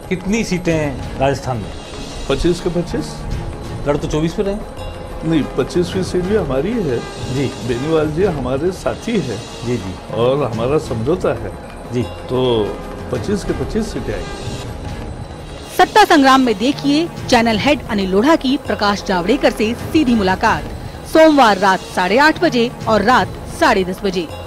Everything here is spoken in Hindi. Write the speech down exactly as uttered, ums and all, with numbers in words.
कितनी सीटें राजस्थान में? पच्चीस के पच्चीस। लड़ तो चौबीस पे रहे। नहीं, पच्चीसवीं सीट भी हमारी है जी। बेनीवाल जी हमारे साथी है जी जी, और हमारा समझौता है जी, तो पच्चीस के पच्चीस सीटें आएंगी। सत्ता संग्राम में देखिए चैनल हेड अनिल लोढ़ा की प्रकाश जावड़ेकर से सीधी मुलाकात सोमवार रात साढ़े आठ बजे और रात साढ़े दस बजे।